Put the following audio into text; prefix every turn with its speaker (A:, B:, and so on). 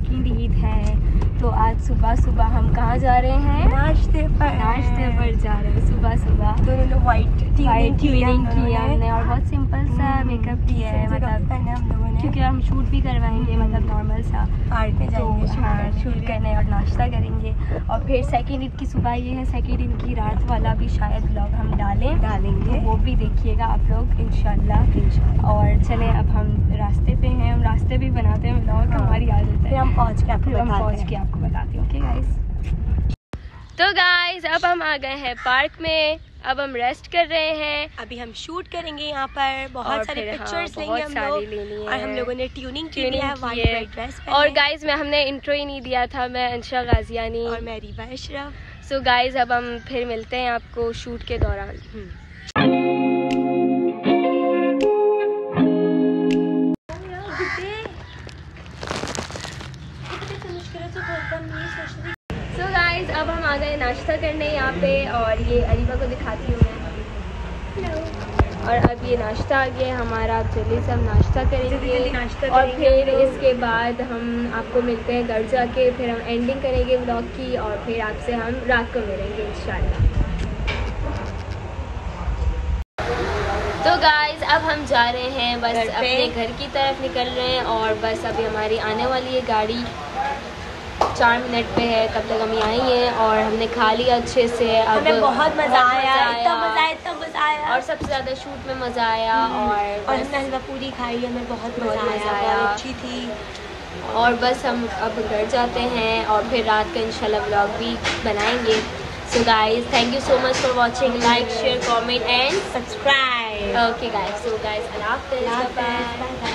A: Second Eid है, तो आज सुबह सुबह हम कहाँ जा रहे हैं?
B: नाश्ते
A: पर जा रहे हैं सुबह सुबह।
B: दोनों ने वाइट ट्यूनिंग
A: की हमने और बहुत सिंपल सा मेकअप किया है, मतलब
B: हम लोगों ने,
A: क्योंकि हम शूट भी करवाएंगे, मतलब नॉर्मल सा
B: पार्क में जाएंगे,
A: हाँ शूट करने और नाश्ता करेंगे। और फिर सेकंड ईद की सुबह ये है, सेकंड ईद की रात वाला भी शायद व्लॉग हम डालेंगे, तो वो भी देखिएगा आप लोग इंशाल्लाह। और चलें अब हम रास्ते पे हैं, हम रास्ते भी बनाते हैं व्लॉग, हमारी आदत है।
B: हम पहुँच के
A: आपको बताती हूँ। ओके गाइस, तो गाइस अब हम आ गए हैं पार्क में, अब हम रेस्ट कर रहे हैं।
B: अभी हम शूट करेंगे यहाँ पर, बहुत सारे पिक्चर्स लेंगे हम लोग, और हम लोगों ने ट्यूनिंग की है, वाइट ड्रेस पहने।
A: और गाइस हमने इंट्रो ही नहीं दिया था, मैं अंशा गाजियानी
B: और मैं रीबा अशरफ।
A: सो गाइस अब हम फिर मिलते हैं आपको शूट के दौरान। सो गाइस अब हम आ गए नाश्ता करने यहाँ पे, और ये अरीबा को दिखाती हूँ मैं। और अब ये नाश्ता आ गया हमारा, अब जल्दी से हम नाश्ता करेंगे और फिर इसके बाद हम आपको मिलते हैं घर जाके, फिर हम एंडिंग करेंगे व्लॉग की, और फिर आपसे हम रात को मिलेंगे इंशाल्लाह। तो गाइस अब हम जा रहे हैं, बस अपने घर की तरफ निकल रहे हैं, और बस अभी हमारी आने वाली है गाड़ी, 4 मिनट पे है, तब तक हम यहाँ ही हैं। और हमने खा लिया अच्छे से, अब
B: हमें बहुत मज़ा आया, इतना मज़ा आया,
A: और सबसे ज़्यादा शूट में मज़ा आया। और
B: हमने हलवा पूरी खाई, हमें बहुत मज़ा आया, अच्छी थी।
A: और बस हम अब घर जाते हैं, और फिर रात का इंशाल्लाह व्लॉग भी बनाएंगे। So guys thank you so much for watching, like share comment and
B: subscribe.
A: Okay guys, so guys अल्लाह हाफ़िज़, बाय बाय।